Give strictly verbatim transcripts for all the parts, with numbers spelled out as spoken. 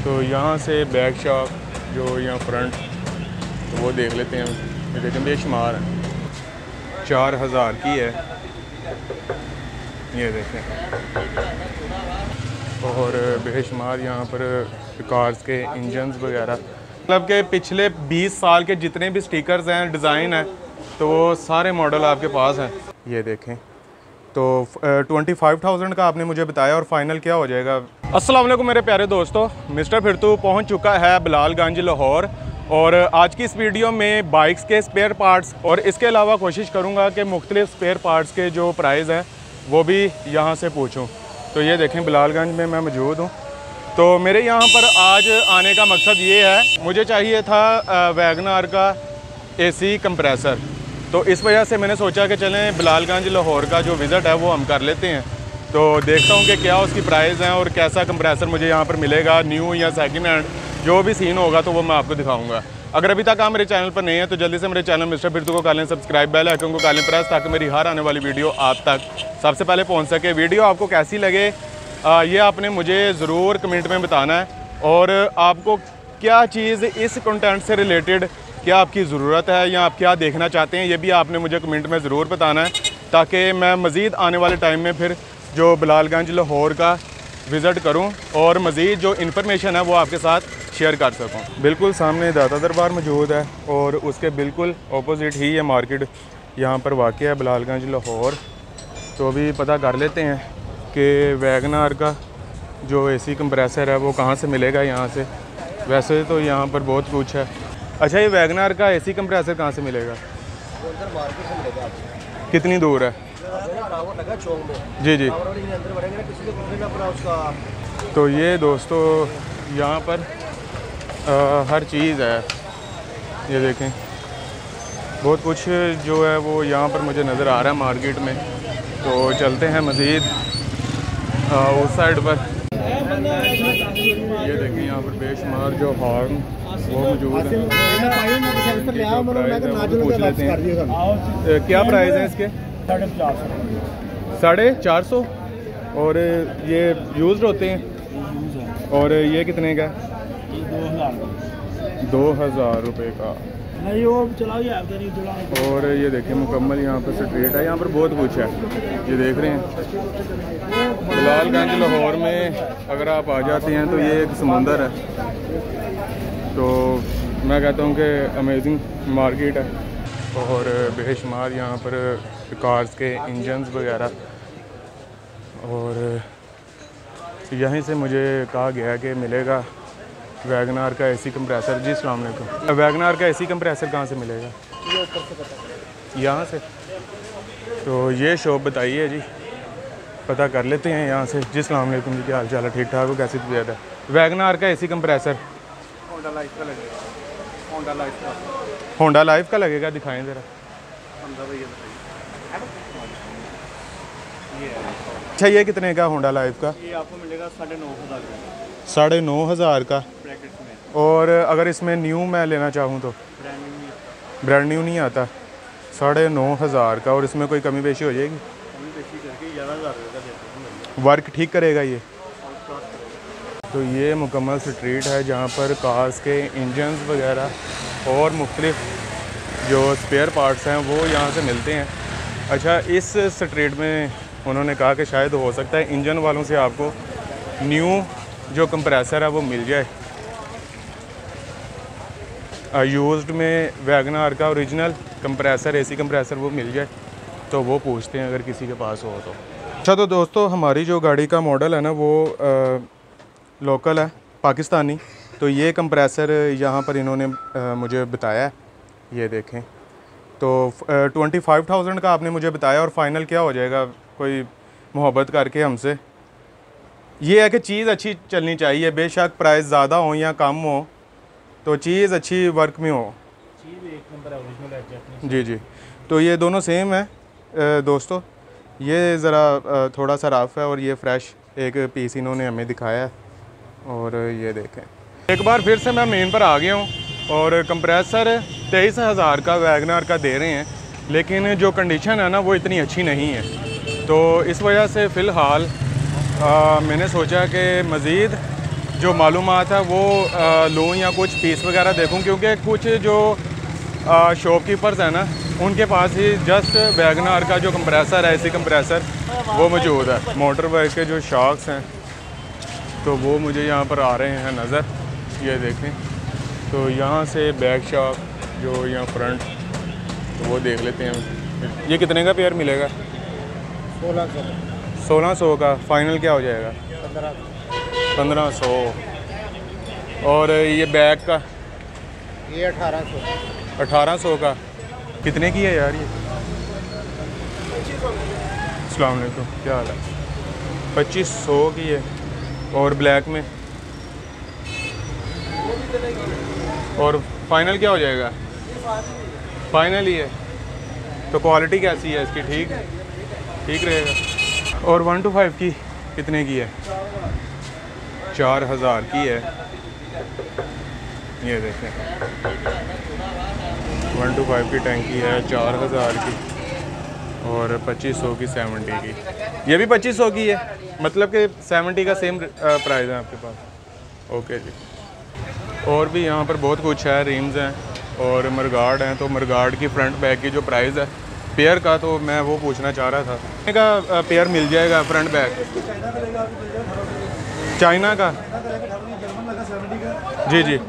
तो यहाँ से बैक शॉप जो यहाँ फ्रंट, तो वो देख लेते हैं। ये देखें बेशुमार है, चार हज़ार की है, ये देखें। और बेशुमार यहाँ पर कार्स के इंजन्स वगैरह, मतलब के पिछले बीस साल के जितने भी स्टिकर्स हैं, डिज़ाइन है, तो वो सारे मॉडल आपके पास हैं। ये देखें, तो ट्वेंटी फाइव थाउजेंड का आपने मुझे बताया, और फाइनल क्या हो जाएगा। अस्सलाम वालेकुम मेरे प्यारे दोस्तों, मिस्टर फिरतू पहुंच चुका है बिलालगंज लाहौर। और आज की इस वीडियो में बाइक्स के स्पेयर पार्ट्स और इसके अलावा कोशिश करूंगा कि मुख्तलिफ स्पेयर पार्ट्स के जो प्राइस हैं वो भी यहां से पूछूं। तो ये देखें, बिलालगंज में मैं मौजूद हूं। तो मेरे यहाँ पर आज आने का मकसद ये है, मुझे चाहिए था वैगनार का एसी कंप्रेसर। तो इस वजह से मैंने सोचा कि चलें बिलालगंज लाहौर का जो विज़िट है वो हम कर लेते हैं। तो देखता हूँ कि क्या उसकी प्राइस हैं और कैसा कंप्रेसर मुझे यहाँ पर मिलेगा, न्यू या सेकंड हैंड, जो भी सीन होगा तो वो मैं आपको दिखाऊंगा। अगर अभी तक आप मेरे चैनल पर नहीं है तो जल्दी से मेरे चैनल मिस्टर फिरतू को कर लें सब्सक्राइब, बेल आइकन को कर लें प्रेस, ताकि मेरी हर आने वाली वीडियो आप तक सबसे पहले पहुँच सके। वीडियो आपको कैसी लगे आ, ये आपने मुझे ज़रूर कमेंट में बताना है। और आपको क्या चीज़ इस कंटेंट से रिलेटेड, क्या आपकी ज़रूरत है या आप क्या देखना चाहते हैं, ये भी आपने मुझे कमेंट में ज़रूर बताना है, ताकि मैं मज़ीद आने वाले टाइम में फिर जो बिलालगंज लाहौर का विज़िट करूं और मज़ीद जो इन्फॉर्मेशन है वो आपके साथ शेयर कर सकूं। बिल्कुल सामने दाता दरबार मौजूद है और उसके बिल्कुल अपोजिट ही ये मार्केट यहाँ पर वाक़ है बिलालगंज लाहौर। तो अभी पता कर लेते हैं कि वैगनार का जो एसी कंप्रेसर है वो कहाँ से मिलेगा यहाँ से। वैसे तो यहाँ पर बहुत कुछ है। अच्छा, ये वैगनार का एसी कंप्रेसर कहाँ से मिलेगा? मार्केट से मिलेगा आपको। कितनी दूर है? लगा चौक में। जी जी। अंदर बढ़ेंगे ना, किसी को उसका। तो ये दोस्तों यहाँ पर आ, हर चीज़ है, ये देखें बहुत कुछ जो है वो यहाँ पर मुझे नज़र आ रहा है मार्केट में। तो चलते हैं मज़ीद उस साइड पर। ये देखें यहाँ पर बेशुमार जो हॉर्न वो मौजूद है। पूछ लेते हैं क्या प्राइस है इसके? साढ़े चार सौ। और ये यूज्ड होते हैं। और ये कितने का? दो हज़ार रुपये का। नहीं वो चलाओ। और ये देखें मुकम्मल यहाँ पर स्ट्रीट है, यहाँ पर बहुत कुछ है, ये देख रहे हैं। बिलालगंज लाहौर में अगर आप आ जाते हैं तो ये एक समुंदर है। तो मैं कहता हूँ कि अमेजिंग मार्केट है। और बेशुमार यहाँ पर कार्स के इंजन्स वगैरह। और यहीं से मुझे कहा गया कि मिलेगा वैगनार का एसी कंप्रेसर। जी अस्सलाम वालेकुम। वैगनार का एसी कंप्रेसर कहाँ से मिलेगा? ये ऊपर से पता है। यहाँ से। तो ये शॉप बताइए जी, पता कर लेते हैं यहाँ से। जी अस्सलाम वालेकुम जी, क्या हाल चाल है? ठीक ठाक हो? कैसी तबीयत है? वैगनार का एसी कंप्रेसर होंडा लाइफ का लगेगा। होंडा लाइफ का होंडा लाइफ का लगेगा, दिखाएं ज़रा। अच्छा, ये कितने का होंडा लाइफ का? ये आपको मिलेगा साढ़े नौ हज़ार का। साढ़े नौ हज़ार का। ब्रैकेट्स में। और अगर इसमें न्यू मैं लेना चाहूँ तो? Brand new. ब्रांड न्यू नहीं आता। साढ़े नौ हज़ार का। और इसमें कोई कमी पेशी हो जाएगी? कमी पेशी करके ग्यारह हज़ार रुपये का देते हैं। वर्क ठीक करेगा ये? तो ये मुकम्मल स्ट्रीट है जहाँ पर कार्स के इंजन्स वगैरह और मुख्तलिफ जो स्पेयर पार्ट्स हैं वो यहाँ से मिलते हैं। अच्छा, इस स्ट्रीट में उन्होंने कहा कि शायद हो सकता है इंजन वालों से आपको न्यू जो कंप्रेसर है वो मिल जाए। यूज्ड में वैगनार का ओरिजिनल कंप्रेसर, एसी कंप्रेसर वो मिल जाए तो वो पूछते हैं अगर किसी के पास हो तो। अच्छा, तो दोस्तों हमारी जो गाड़ी का मॉडल है ना वो आ, लोकल है, पाकिस्तानी। तो ये कंप्रेसर यहाँ पर इन्होंने आ, मुझे बताया है, ये देखें। तो ट्वेंटी फाइव थाउजेंड का आपने मुझे बताया, और फाइनल क्या हो जाएगा कोई मोहब्बत करके हमसे। ये है कि चीज़ अच्छी चलनी चाहिए, बेशक प्राइस ज़्यादा हो या कम हो, तो चीज़ अच्छी वर्क में हो। चीज़ एक नंबर ओरिजिनल है। जी जी। तो ये दोनों सेम है दोस्तों। ये ज़रा थोड़ा सा रफ है और ये फ्रेश एक पीस इन्होंने हमें दिखाया है। और ये देखें, एक बार फिर से मैं मेन पर आ गया हूँ। और कंप्रेसर तेईस हज़ार का वैगनार का दे रहे हैं, लेकिन जो कंडीशन है ना वो इतनी अच्छी नहीं है। तो इस वजह से फ़िलहाल मैंने सोचा कि मज़ीद जो मालूमात है वो लूँ या कुछ पीस वगैरह देखूँ, क्योंकि कुछ जो शॉपकीपर्स हैं ना उनके पास ही जस्ट वैगनार का जो कंप्रेसर है, एसी कंप्रेसर, वो मौजूद है। मोटर बाइक के जो शॉक्स हैं तो वो मुझे यहाँ पर आ रहे हैं नज़र, ये देखें। तो यहाँ से बैक शॉक जो यहाँ फ्रंट, तो वो देख लेते हैं। ये कितने का पेयर मिलेगा? सोलह सौ सोलह सौ का फाइनल क्या हो जाएगा? पंद्रह पंद्रह सौ। और ये बैक का? ये अठारह सौ अठारह सौ का। कितने की है यार ये? अस्सलाम वालेकुम, क्या हाल है? पच्चीस सौ की है। और ब्लैक में? और फाइनल क्या हो जाएगा? फाइनल ही है। तो क्वालिटी कैसी है इसकी? ठीक ठीक रहेगा। और वन टू फाइव की कितने की है? चार हज़ार की है। ये देखें, वन टू फाइव की टैंकी है चार हज़ार की, और पच्चीस सौ की सेवेंटी की। ये भी पच्चीस सौ की है, मतलब कि सेवेंटी का सेम प्राइस है आपके पास। ओके जी। और भी यहाँ पर बहुत कुछ है, रिम्स हैं और मरगार्ड हैं। तो मरगार्ड की फ्रंट बैक की जो प्राइस है पेयर का, तो मैं वो पूछना चाह रहा था का पेयर मिल जाएगा फ्रंट बैक? चाइना का? जी जी।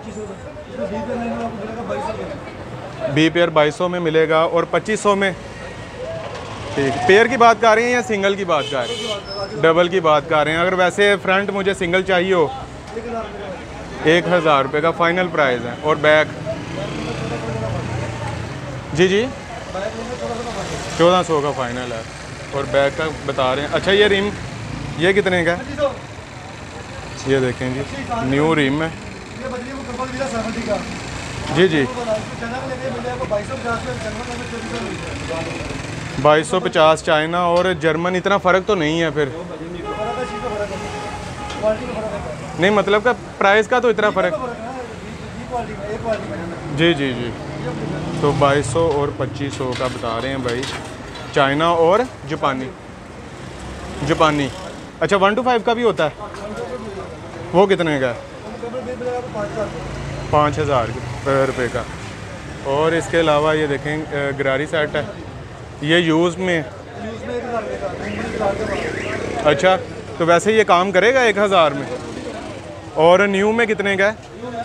बी पेयर बाईस सौ में मिलेगा और पच्चीस सौ में। ठीक, पेयर की बात कर रहे हैं या सिंगल की बात कर रहे हैं? डबल की बात कर रहे हैं। अगर वैसे फ्रंट मुझे सिंगल चाहिए हो, एक हज़ार रुपये का फाइनल प्राइस है। और बैक? जी जी, चौदह सौ का फाइनल है। और बैक का बता रहे हैं। अच्छा, ये रिम ये कितने का है? ये देखें जी, न्यू रिम है। जी जी, बाईस सौ पचास चाइना और जर्मन। इतना फ़र्क तो नहीं है फिर? नहीं, मतलब का प्राइस का तो इतना फ़र्क? जी जी जी। तो बाईस सौ और पच्चीस सौ का बता रहे हैं भाई, चाइना और जापानी। जापानी अच्छा, वन टू फाइव का भी होता है? वो कितने का है? पाँच हज़ार रुपये का। और इसके अलावा ये देखें गरारी सेट है, ये यूज़ में। अच्छा, तो वैसे ये काम करेगा एक हज़ार में? और न्यू में कितने का है?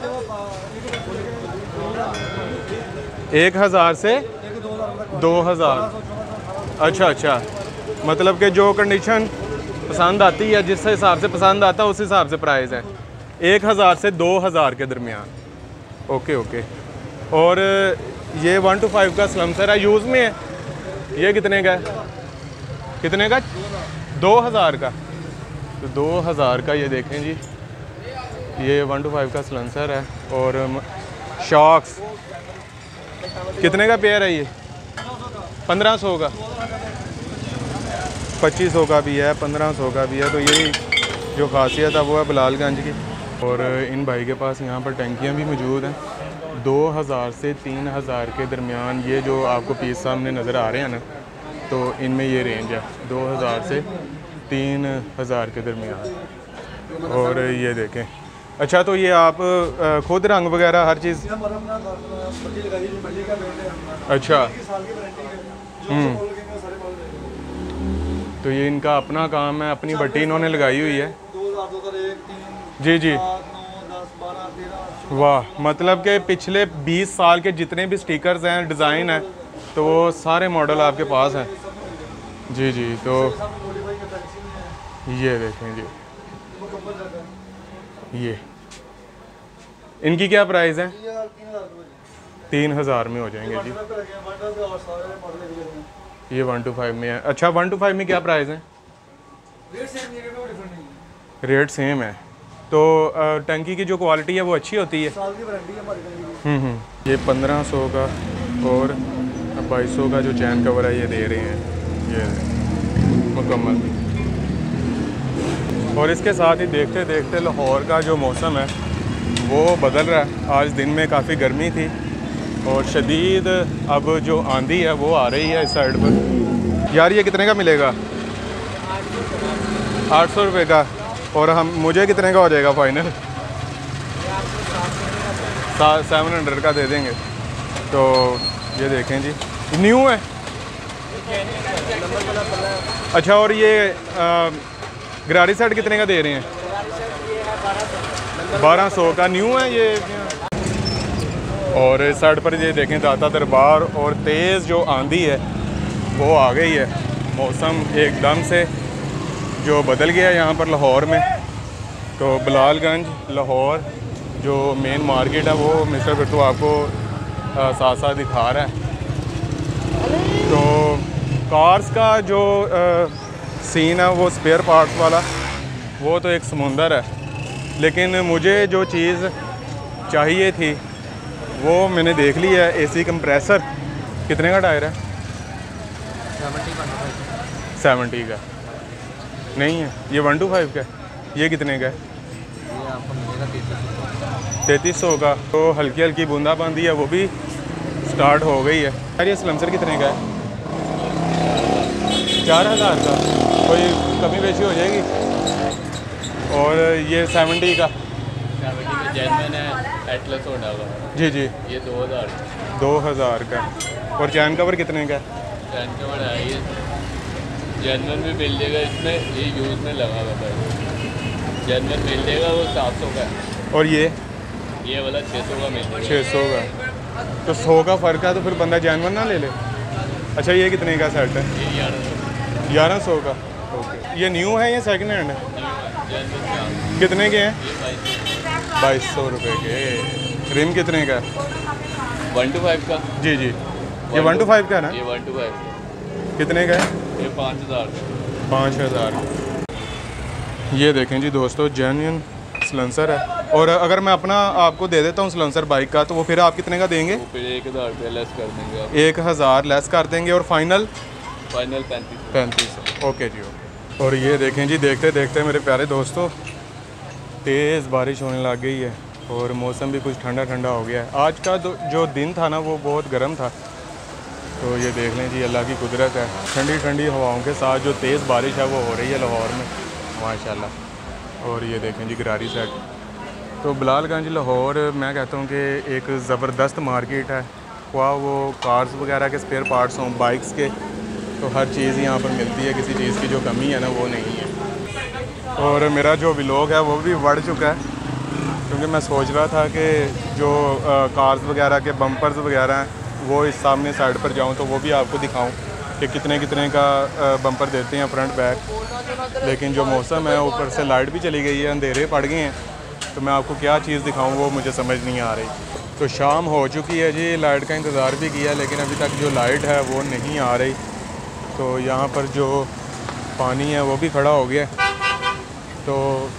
एक हज़ार से दो हज़ार। अच्छा अच्छा, मतलब कि जो कंडीशन पसंद आती है, जिस हिसाब से पसंद आता है उस हिसाब से प्राइस है। एक हज़ार से दो हज़ार के दरमियान। Okay okay. और ये वन टू फाइव का स्लमसर है, यूज़ में है। ये कितने का है? कितने का? दो हज़ार का। तो दो हज़ार का ये देखें जी, ये वन टू फाइव का स्लमसर है। और शॉक्स कितने का पेयर है ये? पंद्रह सौ का। पच्चीस सौ का भी है, पंद्रह सौ का भी है। तो यही जो खासियत है वो है बिलालगंज की। और इन भाई के पास यहाँ पर टंकियाँ भी मौजूद हैं, दो हज़ार से तीन हज़ार के दरमियान। ये जो आपको पीस सामने नज़र आ रहे हैं ना, तो इनमें ये रेंज है दो हज़ार से तीन हज़ार के दरमियान। और ये देखें। अच्छा, तो ये आप खुद रंग वगैरह हर चीज़? अच्छा। हम्म, तो ये इनका अपना काम है, अपनी भट्टी इन्होंने लगाई हुई है। जी जी, वाह। मतलब कि पिछले बीस साल के जितने भी स्टिकर्स हैं, डिज़ाइन है, तो वो सारे मॉडल आपके पास हैं। जी जी। तो ये देखें जी, ये इनकी क्या प्राइस है? तीन हज़ार में हो जाएंगे जी। ये वन टू फाइव में है। अच्छा, वन टू फाइव में क्या प्राइस है? रेट सेम है। तो टंकी की जो क्वालिटी है वो अच्छी होती है? साल की वारंटी है हमारी टंकी की। हम्म हम्म। ये पंद्रह सौ का और बाईस सौ का जो चैन कवर है ये दे रहे हैं, ये मुकम्मल। और इसके साथ ही देखते देखते लाहौर का जो मौसम है वो बदल रहा है। आज दिन में काफ़ी गर्मी थी और शदीद अब जो आंधी है वो आ रही है इस साइड पर। यार ये कितने का मिलेगा? आठ सौ रुपये का। और हम मुझे कितने का हो जाएगा फाइनल? सेवन हंड्रेड का दे देंगे। तो ये देखें जी, न्यू है। अच्छा, और ये गरारी सेट कितने का दे रहे हैं? बारह सौ का न्यू है ये। और इस साइड पर ये देखें दाता दरबार, और तेज़ जो आंधी है वो आ गई है। मौसम एकदम से जो बदल गया है यहाँ पर लाहौर में। तो बिलालगंज लाहौर जो मेन मार्केट है वो मिस्टर बिट्टू आपको साथ साथ दिखा रहा है। तो कार्स का जो आ, सीन है वो स्पेयर पार्ट्स वाला, वो तो एक समुंदर है। लेकिन मुझे जो चीज़ चाहिए थी वो मैंने देख ली है। एसी कंप्रेसर कितने का टायर है? सेवेंटी का नहीं है, ये वन टू फाइव का। ये कितने का है? तैंतीस सौ का। तो हल्की हल्की बूंदाबांदी है वो भी स्टार्ट हो गई है। यार ये स्लंसर कितने का है? चार हज़ार का। कोई कमी बेची हो जाएगी? और ये सेवेंटी का जेन्युइन है, एटलस होने वाला। जी जी, ये दो हज़ार दो हज़ार का। और चैन कवर कितने का है? चैन कवर है ये जेन्युइन भी मिल जाएगा इसमें, ये यूज़ में लगा हुआ है। जेन्युइन मिल जाएगा वो सात सौ का है। और ये ये वाला छः सौ का मिल जाएगा। छः सौ का। तो सौ का फ़र्क है, तो फिर बंदा जानवर ना ले ले। अच्छा, ये कितने का सेट है? ये ग्यारह सौ ग्यारह सौ का। ओके, ये न्यू है या सेकंड हैंड है? जेन्युइन कितने के हैं? ये बाईस बाईस सौ रुपये के। रिम कितने का है? वन टू फाइव का। जी जी, ये वन टू फाइव का है ना? ये वन टू फाइव कितने का है? ये पाँच हज़ार का। पाँच हज़ार। ये देखें जी दोस्तों, जेन्युइन सलेंसर है। और अगर मैं अपना आपको दे देता हूँ सलेंसर बाइक का, तो वो फिर आप कितने का देंगे? वो फिर एक हज़ार रुपये लेस कर देंगे आप। एक हज़ार लेस कर देंगे। और फाइनल फाइनल पैंतीस पैंतीस। ओके जी, ओके। और ये देखें जी, देखते देखते मेरे प्यारे दोस्तों तेज़ बारिश होने लग गई है और मौसम भी कुछ ठंडा ठंडा हो गया है। आज का जो दिन था ना वो बहुत गर्म था। तो ये देख लें जी, अल्लाह की कुदरत है। ठंडी ठंडी हवाओं के साथ जो तेज़ बारिश है वो हो रही है लाहौर में माशाल्लाह। और ये देखें जी गरारी सेट। तो बिलालगंज लाहौर मैं कहता हूँ कि एक ज़बरदस्त मार्केट है। वहाँ वो कार्स वगैरह के स्पेयर पार्ट्स हों, बाइक्स के, तो हर चीज़ यहाँ पर मिलती है। किसी चीज़ की जो कमी है ना वो नहीं है। और मेरा जो व्लॉग है वो भी बढ़ चुका है, क्योंकि मैं सोच रहा था कि जो आ, कार्स वगैरह के बम्पर्स वगैरह हैं वो इस सामने साइड पर जाऊं तो वो भी आपको दिखाऊं कि कितने कितने का आ, बम्पर देते हैं फ्रंट बैक। लेकिन जो मौसम है, ऊपर से लाइट भी चली गई है, अंधेरे पड़ गए हैं, तो मैं आपको क्या चीज़ दिखाऊं वो मुझे समझ नहीं आ रही। तो शाम हो चुकी है जी, लाइट का इंतज़ार भी किया लेकिन अभी तक जो लाइट है वो नहीं आ रही। तो यहाँ पर जो पानी है वो भी खड़ा हो गया। तो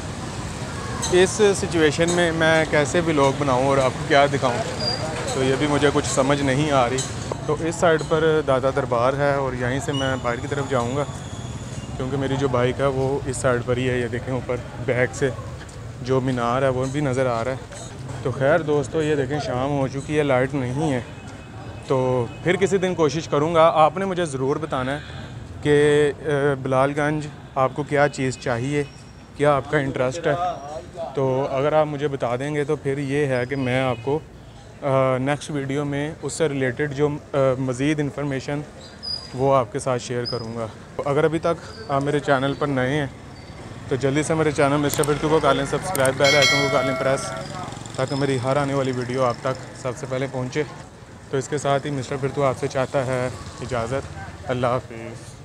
इस सिचुएशन में मैं कैसे व्लॉग बनाऊं और आपको क्या दिखाऊं, तो ये भी मुझे कुछ समझ नहीं आ रही। तो इस साइड पर दादा दरबार है और यहीं से मैं बाहर की तरफ जाऊंगा, क्योंकि मेरी जो बाइक है वो इस साइड पर ही है। ये देखें ऊपर बैक से जो मीनार है वो भी नज़र आ रहा है। तो खैर दोस्तों, ये देखें शाम हो चुकी है, लाइट नहीं है। तो फिर किसी दिन कोशिश करूँगा। आपने मुझे ज़रूर बताना है कि बिलालगंज आपको क्या चीज़ चाहिए, क्या आपका इंटरेस्ट है। तो अगर आप मुझे बता देंगे तो फिर ये है कि मैं आपको नेक्स्ट वीडियो में उससे रिलेटेड जो मज़ीद इन्फॉर्मेशन वो आपके साथ शेयर करूँगा। तो अगर अभी तक आप मेरे चैनल पर नए हैं तो जल्दी से मेरे चैनल मिस्टर बिट्टू को कर लें सब्सक्राइब, बेल आइकन को कर लें प्रेस, ताकि मेरी हर आने वाली वीडियो आप तक सबसे पहले पहुँचे। तो इसके साथ ही मिस्टर बिट्टू आपसे चाहता है इजाज़त। अल्लाह हाफिज़।